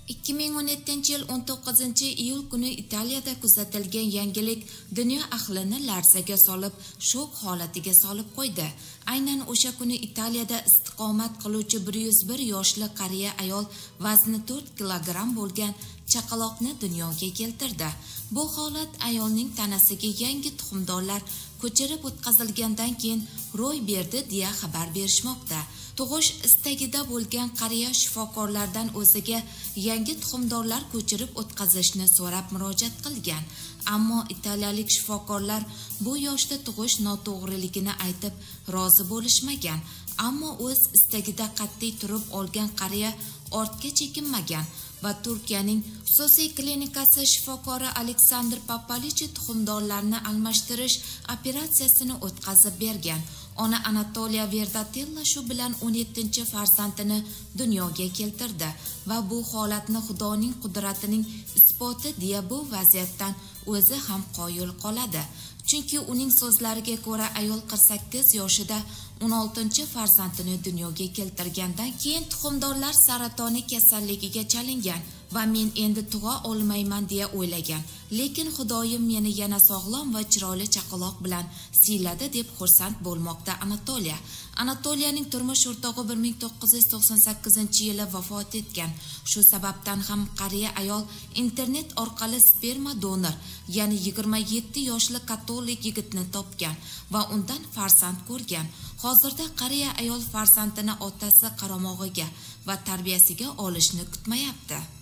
2017 yil 19 iyul kuni Italiyada kuzatilgan yangilik dunyo ahlini larzaga solib, shok holatiga solib qo'ydi. Aynan o'sha kuni Italiyada istiqomat qiluvchi 101 yoshli qariya ayol vazni 4 kilogramm bo'lgan chaqaloqni dunyoga keltirdi. Bu holat ayolning tanasiga yangi tuxumdonlar ko'chirib o'tkazilgandan keyin ro'y berdi deya xabar berishmoqda. Tug'ish istagida bo'lgan qariya shifokorlardan o'ziga yangi tuxumdonlar ko'chirib o'tkazishni so'rab murojaat qilgan. Ammo italiyalik shifokorlar bu yoshda tug'ish noto'g'riligini aytib rozi bo'lishmagan. Ammo o'z istagida qat'iy turib olgan qariya ortga chekinmagan va Turkiyaning xususiy klinikasi shifokori Aleksandr Papalichi tuxumdonlarni almashtirish operatsiyasini o'tkazib bergan. Ona Anatoliya Verdatella shu bilan 17 farzandini dunyoga keltirdi va bu holatni Xudoning qudratining isboti deya bu vaziyatdan o'zi ham qoyil qoladi. Chunki uning so'zlariga ko'ra ayol 48 yoshida 16 farzandini dunyoga keltirgandan keyin tuxumdonlar saratoni kasalligiga chalingan va men endi tug'a olmayman deya o'ylagan. Lekin Xudoyim meni yana sog'lom va chiroyli chaqaloq bilan siyladi deb xursand bo'lmoqda Anatoliya. Anatoliyaning turmush o'rtog'i 1998-yili vafot etgan. Shu sababdan ham qariya ayol internet orqali sperma donor, ya'ni 27 yoshli katolik yigitni topgan va undan farzand ko'rgan. Hozirda qariya ayol farzandini otasi qaramog'iga va tarbiyasiga olishni kutmayapti.